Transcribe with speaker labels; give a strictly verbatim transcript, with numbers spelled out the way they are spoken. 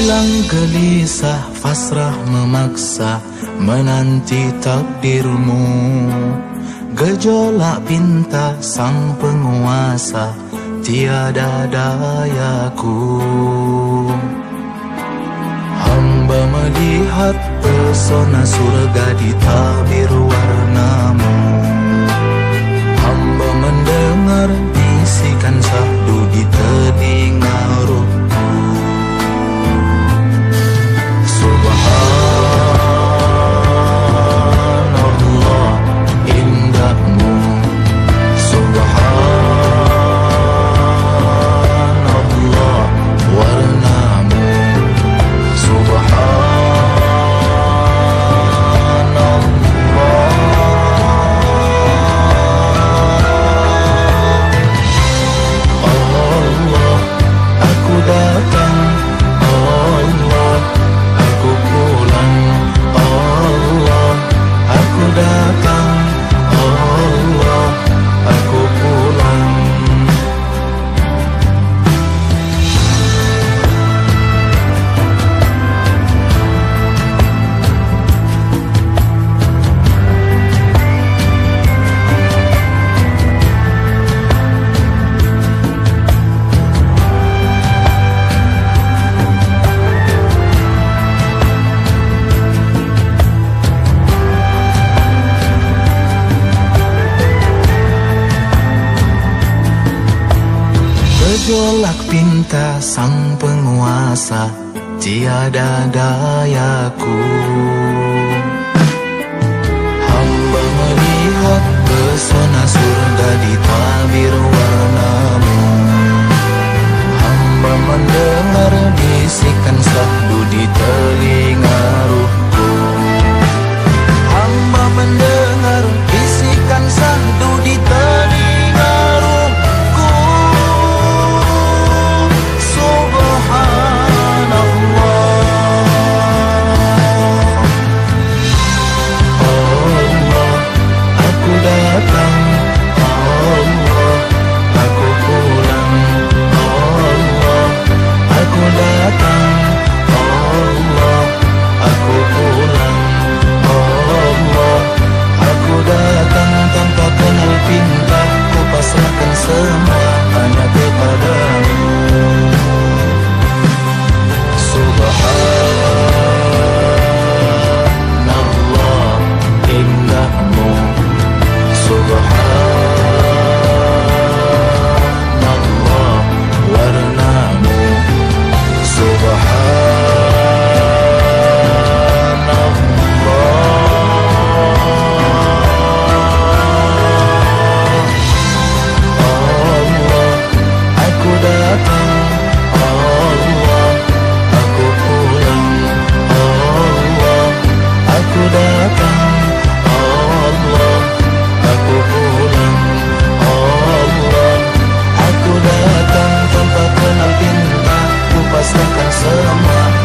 Speaker 1: Hilang gelisah, fasrah memaksa, menanti takdirmu. Gejolak pinta sang penguasa, tiada dayaku. Hamba melihat pesona surga di tabir warnamu. Hamba mendengar bisikan syahdu di telinga ruhku. Subhanallah, indahmu. Subhanallah, warnamu. Gejolak pinta sang penguasa, tiada dayaku. Hamba melihat pesona surga di tabir warnamu. Hamba mendengar bisikan syahdu di telinga ruhku. Hamba mendengar bisikan syahdu di telinga ruhku. Semua hanya kepadamu. Subhanallah, indahmu. Subhanallah, warnamu. Subhanallah. Pasrahkan semua